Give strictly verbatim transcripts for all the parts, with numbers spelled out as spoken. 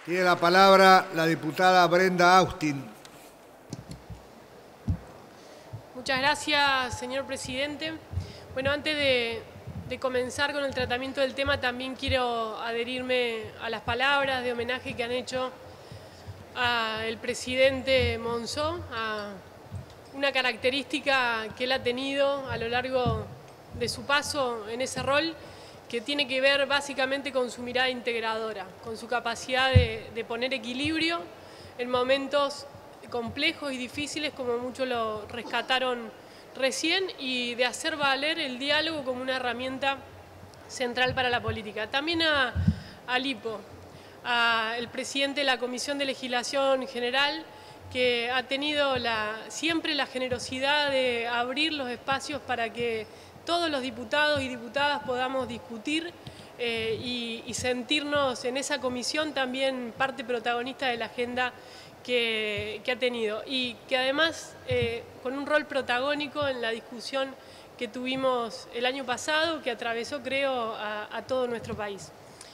Tiene la palabra la diputada Brenda Austin. Muchas gracias, señor presidente. Bueno, antes de, de comenzar con el tratamiento del tema, también quiero adherirme a las palabras de homenaje que han hecho al presidente Monzó, a una característica que él ha tenido a lo largo de su paso en ese rol, que tiene que ver básicamente con su mirada integradora, con su capacidad de, de poner equilibrio en momentos complejos y difíciles, como muchos lo rescataron recién, y de hacer valer el diálogo como una herramienta central para la política. También a, a Lipo, al presidente de la Comisión de Legislación General, que ha tenido la, siempre la generosidad de abrir los espacios para que todos los diputados y diputadas podamos discutir eh, y, y sentirnos en esa comisión también parte protagonista de la agenda que, que ha tenido, y que además eh, con un rol protagónico en la discusión que tuvimos el año pasado, que atravesó, creo, a, a todo nuestro país.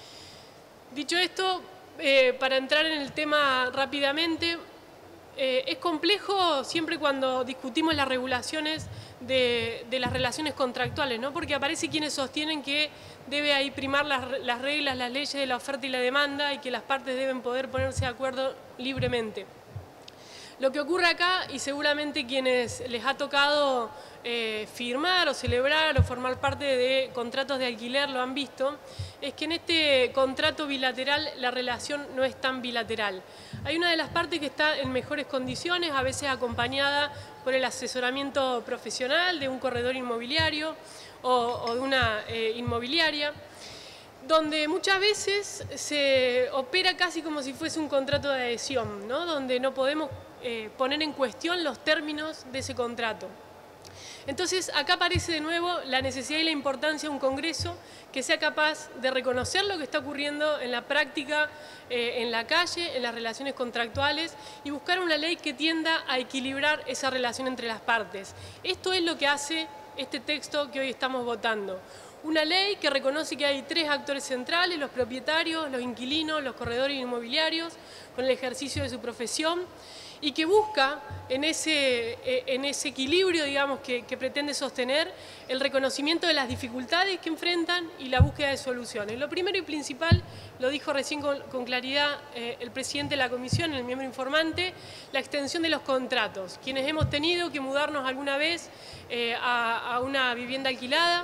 Dicho esto, eh, para entrar en el tema rápidamente, Eh, es complejo siempre cuando discutimos las regulaciones de, de las relaciones contractuales, ¿no? Porque aparece quienes sostienen que debe ahí primar las, las reglas, las leyes de la oferta y la demanda, y que las partes deben poder ponerse de acuerdo libremente. Lo que ocurre acá, y seguramente quienes les ha tocado eh, firmar o celebrar o formar parte de contratos de alquiler lo han visto, es que en este contrato bilateral la relación no es tan bilateral. Hay una de las partes que está en mejores condiciones, a veces acompañada por el asesoramiento profesional de un corredor inmobiliario o, o de una eh, inmobiliaria, donde muchas veces se opera casi como si fuese un contrato de adhesión, ¿no? Donde no podemos eh, poner en cuestión los términos de ese contrato. Entonces, acá aparece de nuevo la necesidad y la importancia de un Congreso que sea capaz de reconocer lo que está ocurriendo en la práctica, eh, en la calle, en las relaciones contractuales, y buscar una ley que tienda a equilibrar esa relación entre las partes. Esto es lo que hace este texto que hoy estamos votando. Una ley que reconoce que hay tres actores centrales: los propietarios, los inquilinos, los corredores inmobiliarios, con el ejercicio de su profesión, y que busca en ese, en ese equilibrio, digamos, que, que pretende sostener el reconocimiento de las dificultades que enfrentan y la búsqueda de soluciones. Lo primero y principal, lo dijo recién con, con claridad eh, el presidente de la comisión, el miembro informante, la extensión de los contratos. Quienes hemos tenido que mudarnos alguna vez eh, a, a una vivienda alquilada,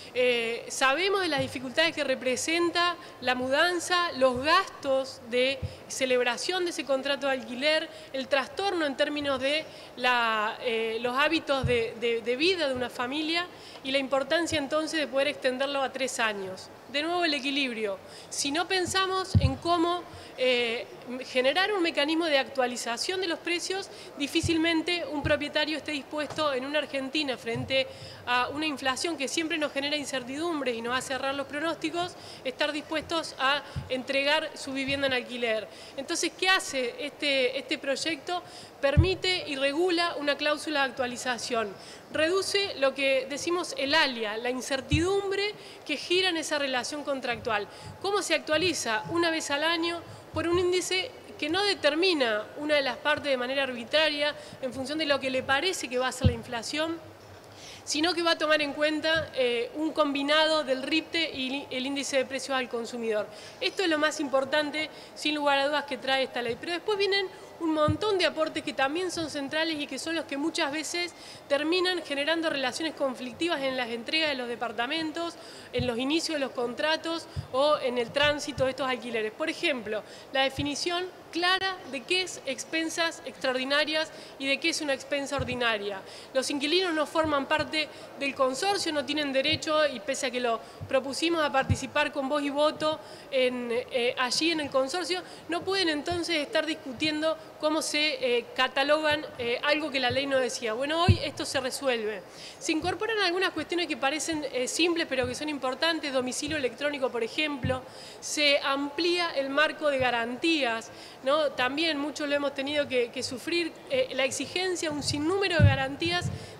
Eh, sabemos de las dificultades que representa la mudanza, los gastos de celebración de ese contrato de alquiler, el trastorno en términos de la, eh, los hábitos de, de, de vida de una familia, y la importancia entonces de poder extenderlo a tres años. De nuevo, el equilibrio. Si no pensamos en cómo eh, generar un mecanismo de actualización de los precios, difícilmente un propietario esté dispuesto en una Argentina, frente a una inflación que siempre nos genera incertidumbres y nos hace errar los pronósticos, estar dispuestos a entregar su vivienda en alquiler. Entonces, ¿qué hace este, este proyecto? Permite y regula una cláusula de actualización. Reduce lo que decimos el alia, la incertidumbre que gira en esa relación contractual. ¿Cómo se actualiza? Una vez al año, por un índice que no determina una de las partes de manera arbitraria en función de lo que le parece que va a ser la inflación, sino que va a tomar en cuenta eh, un combinado del RIPTE y el índice de precios al consumidor. Esto es lo más importante, sin lugar a dudas, que trae esta ley. Pero después vienen un montón de aportes que también son centrales y que son los que muchas veces terminan generando relaciones conflictivas en las entregas de los departamentos, en los inicios de los contratos o en el tránsito de estos alquileres. Por ejemplo, la definición clara de qué es expensas extraordinarias y de qué es una expensa ordinaria. Los inquilinos no forman parte del consorcio, no tienen derecho, y pese a que lo propusimos, a participar con voz y voto en, eh, allí en el consorcio, no pueden entonces estar discutiendo cómo se eh, catalogan eh, algo que la ley no decía. Bueno, hoy esto se resuelve. Se incorporan algunas cuestiones que parecen eh, simples pero que son importantes: domicilio electrónico, por ejemplo. Se amplía el marco de garantías, ¿no? También muchos lo hemos tenido que, que sufrir, eh, la exigencia, un sinnúmero de garantías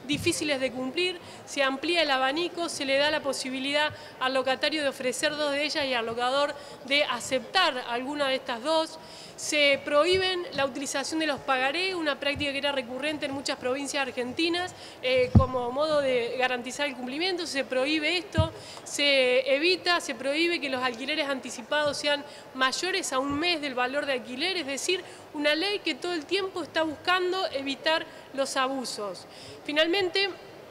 difíciles de cumplir, se amplía el abanico, se le da la posibilidad al locatario de ofrecer dos de ellas y al locador de aceptar alguna de estas dos. Se prohíben la utilización de los pagarés, una práctica que era recurrente en muchas provincias argentinas, eh, como modo de garantizar el cumplimiento. Se prohíbe esto, se evita, se prohíbe que los alquileres anticipados sean mayores a un mes del valor de alquiler, es decir, una ley que todo el tiempo está buscando evitar los abusos. Finalmente,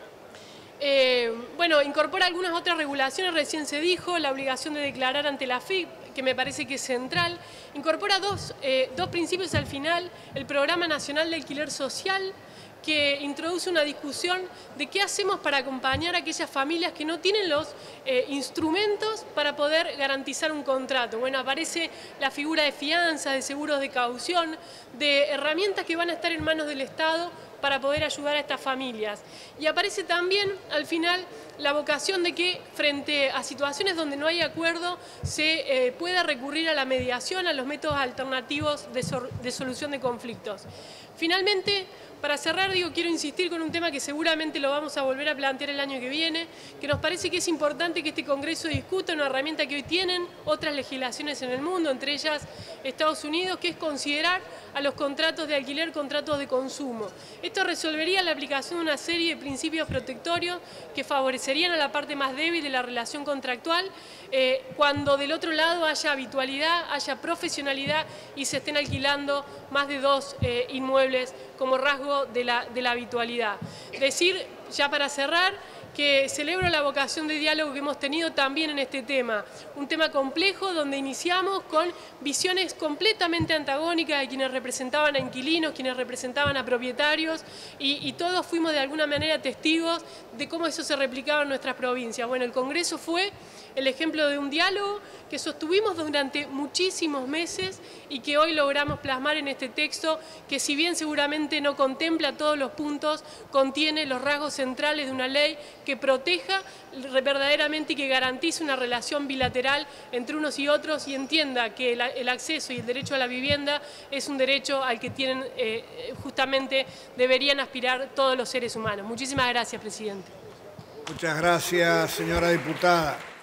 Eh, bueno, incorpora algunas otras regulaciones, recién se dijo, la obligación de declarar ante la F I P, que me parece que es central. Incorpora dos, eh, dos principios al final, el Programa Nacional de Alquiler Social, que introduce una discusión de qué hacemos para acompañar a aquellas familias que no tienen los eh, instrumentos para poder garantizar un contrato. Bueno, aparece la figura de fianza, de seguros de caución, de herramientas que van a estar en manos del Estado para poder ayudar a estas familias. Y aparece también, al final, la vocación de que frente a situaciones donde no hay acuerdo se eh, pueda recurrir a la mediación, a los métodos alternativos de, so de solución de conflictos. Finalmente, para cerrar, digo, quiero insistir con un tema que seguramente lo vamos a volver a plantear el año que viene, que nos parece que es importante que este Congreso discuta una herramienta que hoy tienen otras legislaciones en el mundo, entre ellas Estados Unidos, que es considerar a los contratos de alquiler contratos de consumo. Esto resolvería la aplicación de una serie de principios protectorios que favorecerían a la parte más débil de la relación contractual, eh, cuando del otro lado haya habitualidad, haya profesionalidad y se estén alquilando más de dos eh, inmuebles como rasgo de la, de la habitualidad. Decir, ya para cerrar, que celebro la vocación de diálogo que hemos tenido también en este tema. Un tema complejo donde iniciamos con visiones completamente antagónicas de quienes representaban a inquilinos, quienes representaban a propietarios y, y todos fuimos de alguna manera testigos de cómo eso se replicaba en nuestras provincias. Bueno, el Congreso fue el ejemplo de un diálogo que sostuvimos durante muchísimos meses y que hoy logramos plasmar en este texto que, si bien seguramente no contempla todos los puntos, contiene los rasgos centrales de una ley que proteja verdaderamente y que garantice una relación bilateral entre unos y otros y entienda que el, el acceso y el derecho a la vivienda es un derecho al que tienen, eh, justamente deberían aspirar todos los seres humanos. Muchísimas gracias, presidente. Muchas gracias, señora diputada.